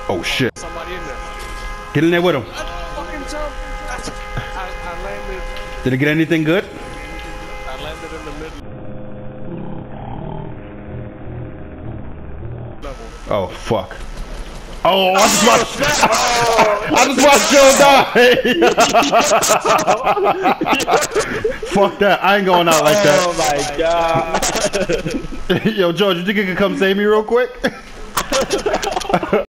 Oh shit. Somebody in there. Get in there with him. I fucking jumped. I landed. Did it get anything good? I landed in the middle level. Oh fuck. Oh, I just watched Joe die. Fuck that. I ain't going out like that. Oh my god. Yo, George, you think you could come save me real quick?